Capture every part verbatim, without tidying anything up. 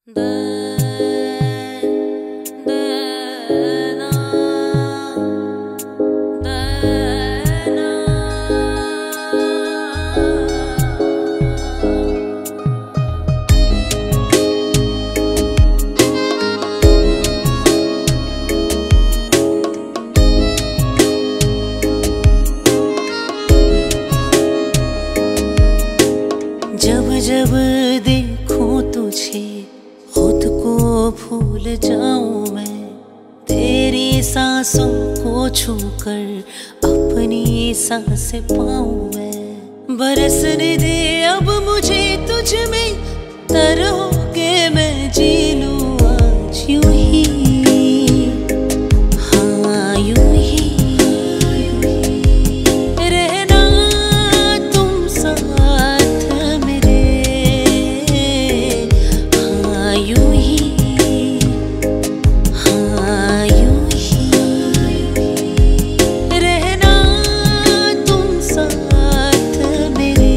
जब जब देखूं तुझे खुद को भूल जाऊं मैं, तेरी सांसों को छूकर अपनी सांसें पाऊं मैं। बरसने दे अब मुझे तुझ में, तरह के मैं जी लूं आज यूं ही, हाँ यूं ही रहना तुम साथ मेरे, हाँ यूं ही, हाँ यूं ही रहना तुम साथ मेरे।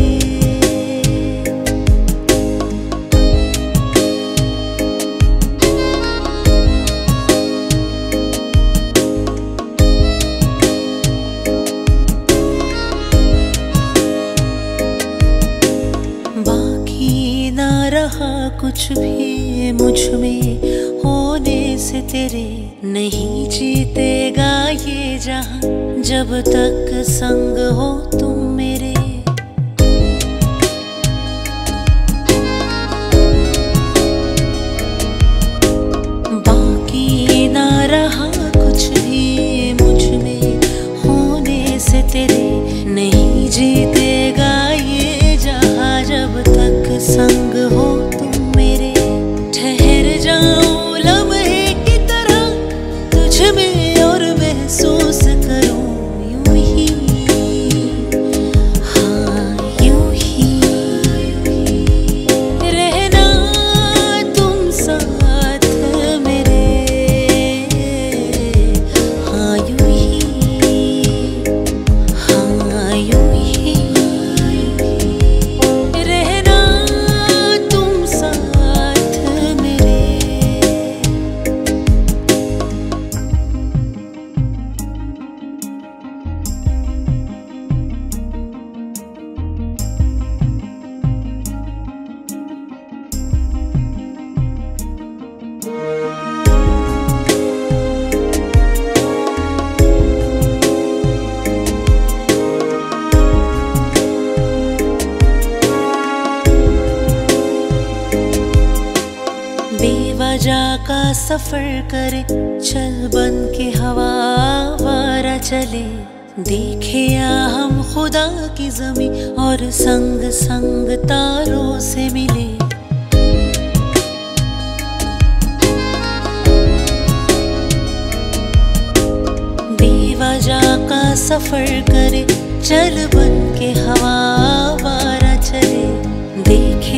बाकी ना रहा कुछ भी मुझ में होने से तेरे, नहीं जीतेगा ये जहां जब तक संग हो तुम मेरे। बाकी ना रहा कुछ भी मुझ में होने से तेरे, नहीं जीतेगा ये जहां जब तक संग हो तुम मेरे। ठहर जाऊं लम्हे की तरह तुझ में और महसूस करूं यूं ही, हाँ यूं ही रहना तुम साथ मेरे, हाँ यूं ही, हाँ यूं ही रहना तुम साथ मेरे। बेवजह का सफर करे चल बन के हवा आवारा चले, देखे या हम खुदा की ज़मीं और संग संग तारों से मिले। बेवजह का सफर करे चल बन के हवा आवारा चले, देखे